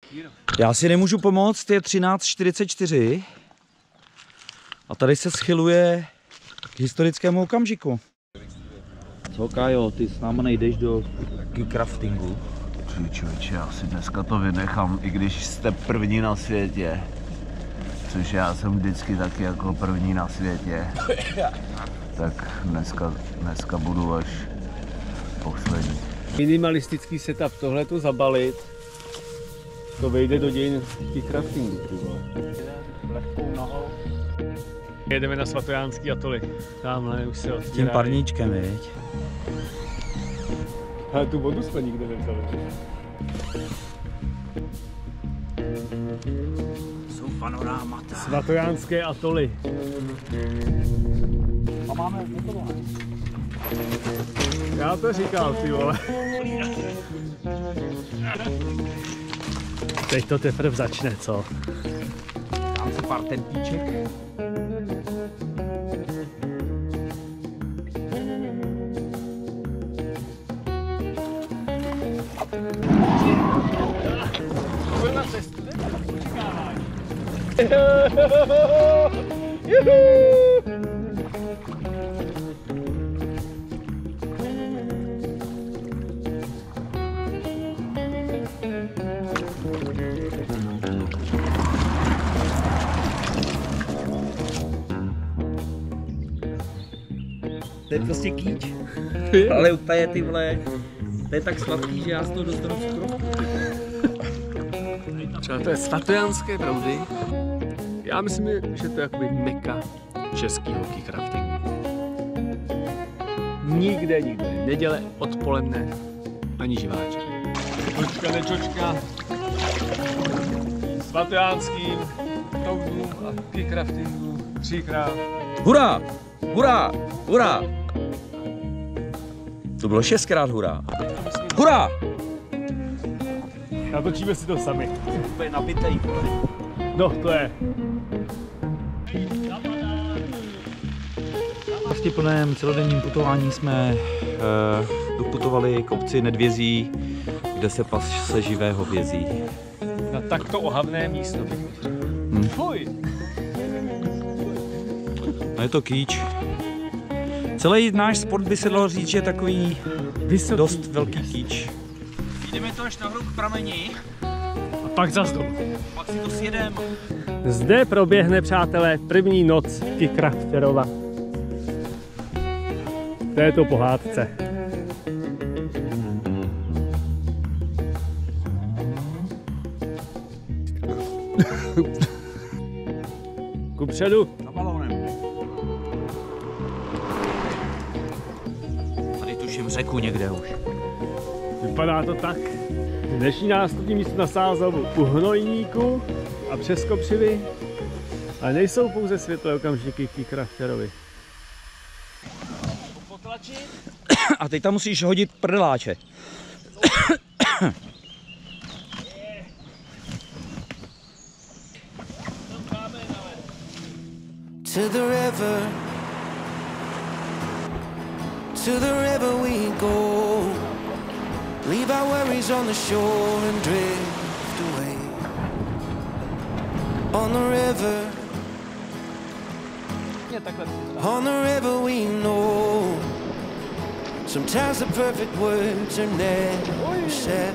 Já si nemůžu pomoct, je 13:44 a tady se schyluje k historickému okamžiku. Co, Kájo, ty s náma nejdeš do geocraftingu? Člověče, já si dneska to vynechám, i když jste první na světě. Což já jsem vždycky taky jako první na světě. Tak dneska budu až poslední. Minimalistický setup, tohle to zabalit, to vejde do dějin geocraftingu. Jedeme na Svatojánský atoly. Tamhle už se otvírá. Tím parníčkem, viď? Ale tu vodu jsme nikde nevzali. Jsou panorámata. Svatojánské atoly. A máme hotovo. Já to říkal, ty vole. Teď to teprve začne, co? Dám si pár tempíček. To je prostě kýč, ale úplně ty vole, to je tak sladký, že já z toho dostanu cukrovku. Třeba to je Svatojánské proudy. Já myslím, že to je jakoby meka českého geocraftingu. Nikde, neděle, odpoledne, ani živáček. Čočka, nečočka. Svatojánským proudům a geocraftingu 3krát. Hurá! Hurá! Hurá! To bylo 6krát hurá. Hurá! Natočíme si to sami. Úplně nabitej. No, to je. V plném celodenním putování jsme doputovali k obci Nedvězí, kde se pase živé hovězí. Na takto ohavné místo. Fuj! No je to kýč. Celý náš sport by se dalo říct, že je takový Vysoký. dost velký kýč. Jdeme to až nahoru k prameni. A pak zas dolů. Pak si to sjedem. Zde proběhne, přátelé, první noc geocrafterova. V této pohádce. Kupředu. Za balónem. Tady tuším řeku někde už. Vypadá to tak. Dnešní nástupní místo na Sázavu u Hnojníku a přes Kopřivy. Ale nejsou pouze světlé okamžiky geocrafterovi. A teď tam musíš hodit prdeláče. To the river we go. Leave our worries on the shore and drift away. On the river. On the river we know. Sometimes the perfect words are never said.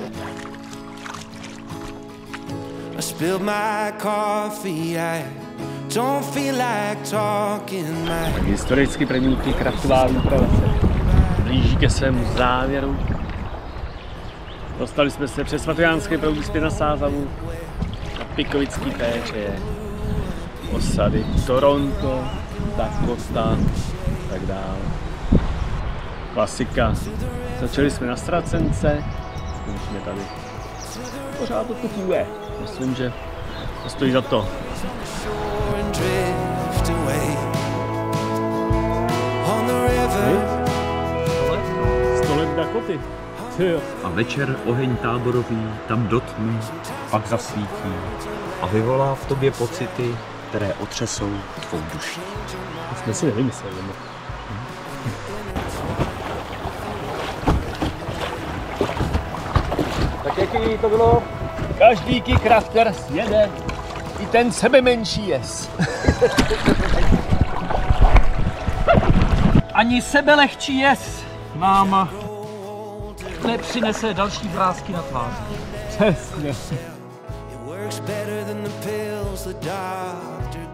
I spilled my coffee, I don't feel like talking my... Historicky první geocraftová výprava se blíží ke svému závěru. Dostali jsme se přes Svatojánské proudy zpět na Sázavu, na Pikovický péče, osady Toronto, Dakota, tak dále. Klasika. Začali jsme na Ztracence, skončíme tady. Pořád to funguje. Myslím, že to stojí za to. 100 let Dakoty. A večer oheň táborový tam do tmy pak zasvítí a vyvolá v tobě pocity, které otřesou tvou duši. To jsme si nevymysleli. Tak jaký to bylo? Každý kikrafter jede, i ten sebe menší jes. Ani sebe lehčí jez nám nepřinese další vrásky na tvář. Přesně. It works better than the pills the doctor